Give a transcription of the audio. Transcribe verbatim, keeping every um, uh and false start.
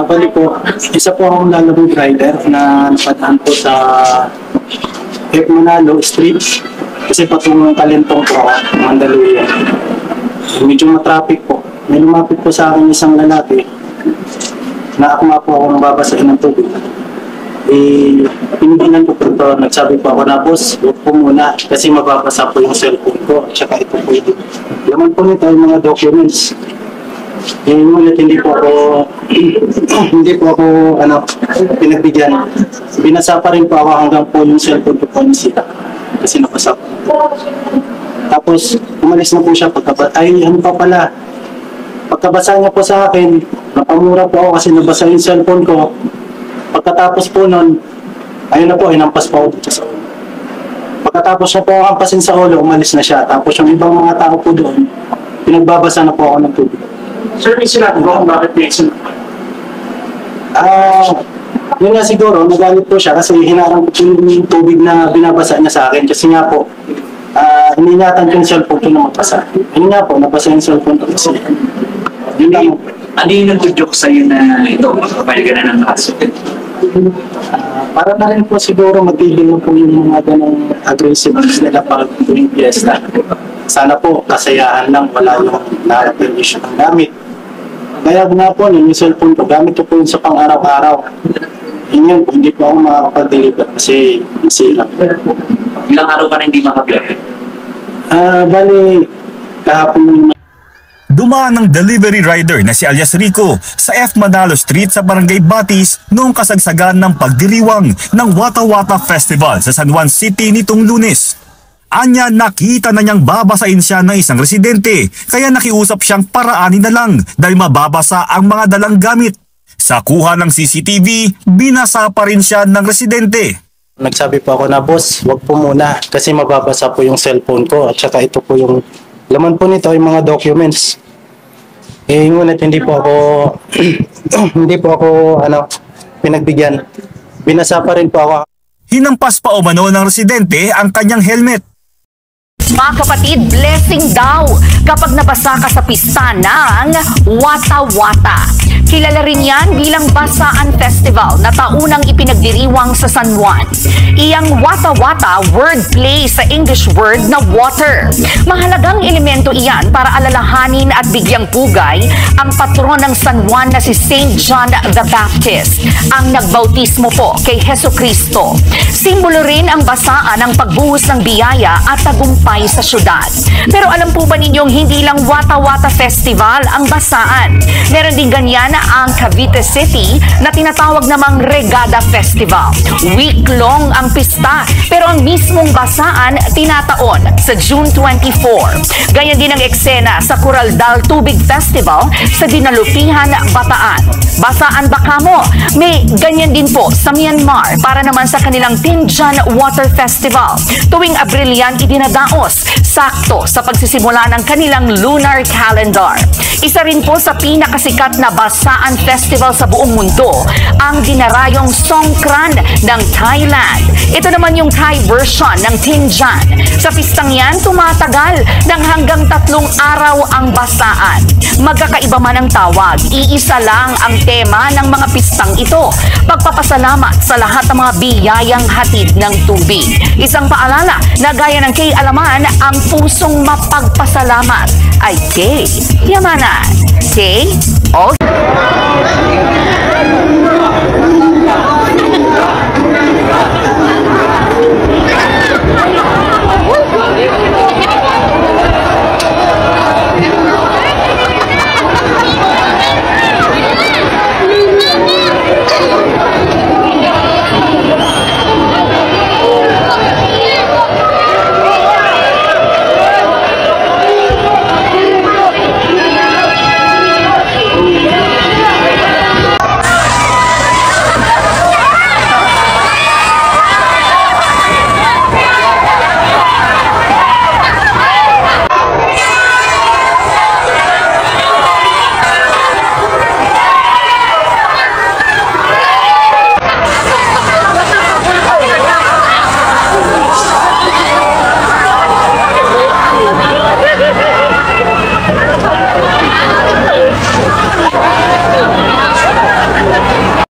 bali po, isa po akong lalabog rider na napadaan po sa F. Manalo Street. Kasi patungong Kalentong po ako, Mandaluyong. Medyo matraffic po. May lumapit po sa akin isang lalaki na akma po ako mababasahin ng tubig. Eh, pinigilan ko po ito. Nagsabi po ako na, boss, huwag po muna kasi mababasa po yung cellphone ko. Tsaka ito po ito. Laman po nito yung mga documents. Eh, ngunit hindi po ako, hindi po ako, ano, pinagbigyan. Binasa pa rin po ako hanggang po yung cellphone ko po nisita. Kasi napasa po. Tapos, umalis na po siya pagkabasa. Ay, ano pa pala? Pagkabasa niya po sa akin, napamura po ako kasi nabasa yung cellphone ko. Pagkatapos po nun, ayun na po, hinampas po ako dito sa ulo. Pagkatapos na po ako hampasin sa ulo, umalis na siya. Tapos yung ibang mga tao po doon, pinagbabasa na po ako ng tubig. Sir, may sinabi mo kung bakit may exam? Ah, yun nga siguro, nagalit po siya kasi hinarang ko yung tubig na binabasa niya sa akin. Kasi nga po, ah, iniingatan ko yung cellphone ko na magpasa. Yun nga po, nabasa yung cellphone ko kasi. Yun lang. Ano yung nag-joke sa'yo na ito, magpapaligan na ng kaso? Uh, para na rin po siguro magiging po yung mga ganong aggressiveness nila pag tuwing fiesta. Sana po kasayahan lang, wala yung na-permission ng gamit. Kaya nga po, yung cellphone ko, gamit ko po yun sa pang-araw-araw. Yun yun, hindi po ako makakapag-deliver kasi busy lang. Ilang araw ka na hindi makapag-deliver? Ah, uh, bali, kahapon yung Dumaan ng delivery rider na si alias Rico sa F. Manalo Street sa Barangay Batis noong kasagsagan ng pagdiriwang ng Wata Wata Festival sa San Juan City nitong Lunes. Anya nakita na niyang babasain siya ng isang residente kaya nakiusap siyang paraanin na lang dahil mababasa ang mga dalang gamit. Sa kuha ng C C T V, binasa pa rin siya ng residente. Nagsabi po ako na, boss, wag po muna kasi mababasa po yung cellphone ko at saka ito po yung laman po nito yung mga documents. Eh, ngunit hindi po ako, hindi po ako, ano, pinagbigyan. Binasa pa rin po ako. Hinampas pa umano ng residente ang kanyang helmet. Mga kapatid, blessing daw kapag nabasa ka sa pista ng Wata Wata. Kilala rin yan bilang Basaan Festival na taunang ipinagdiriwang sa San Juan. Iyang Wata Wata wordplay sa English word na water. Mahalagang elemento iyan para alalahanin at bigyang pugay ang patron ng San Juan na si Saint John the Baptist, ang nagbautismo po kay Heso Kristo. Simbolo rin ang basaan ng pagbuhos ng biyaya at tagumpay sa syudad. Pero alam po ba ninyong hindi lang Wata Wata Festival ang basaan? Meron din ganyan ang Cavite City na tinatawag namang Regada Festival. Week-long ang pista, pero ang mismong basaan tinataon sa June twenty-fourth. Ganyan din ang eksena sa Coraldal Tubig Festival sa Dinalupihan, Bataan. Basaan Bakamo, may ganyan din po sa Myanmar para naman sa kanilang Tinjan Water Festival. Tuwing Abril yan idinadaos, sakto sa pagsisimula ng kanilang lunar calendar. Isa rin po sa pinakasikat na basaan festival sa buong mundo, ang dinarayong Songkran ng Thailand. Ito naman yung Thai version ng Tinjan. Sa pistang yan, tumatagal ng hanggang tatlong araw ang basaan. Magkakaiba man ang tawag, iisa lang ang tema ng mga pistang ito, pagpapasalamat sa lahat ng mga biyayang hatid ng tubig. Isang paalala na gaya ng kay Alaman, ang pusong mapagpasalamat ay kay Yamanan. Kay O.